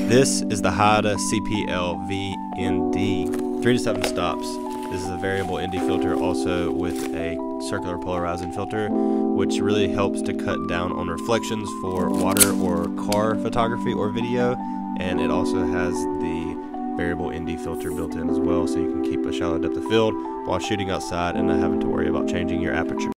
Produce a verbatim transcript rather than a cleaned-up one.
This is the Haida C P L V N D, three to seven stops. This is a variable N D filter also with a circular polarizing filter, which really helps to cut down on reflections for water or car photography or video. And it also has the variable N D filter built in as well, so you can keep a shallow depth of field while shooting outside and not having to worry about changing your aperture.